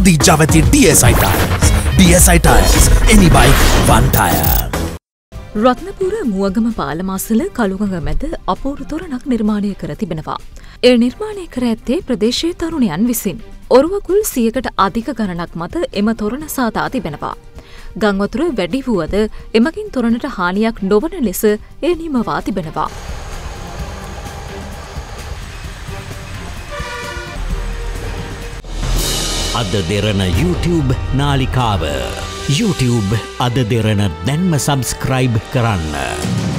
Adi Javati DSI Tires. DSI Tires. Any bike, one tire. Ratnapura මුවගම පාලමාසල Kaluganga මැද අපූර්ව තොරණක් නිර්මාණය කර තිබෙනවා. එය නිර්මාණය කර ඇත්තේ ප්‍රදේශයේ තරුණයන් විසින්. ඔරුවකුල් 100කට අධික ගණනක් මත එම තොරණ සාදා තිබෙනවා. ගංවතුර වැඩි වුවද එමගින් තොරණට හානියක් නොවන ලෙස එය නිමවා තිබෙනවා. AdaDerana YouTube නාලිකාව YouTube AdaDerana දැන්ම සබස්ක්‍රයිබ් කරන්න.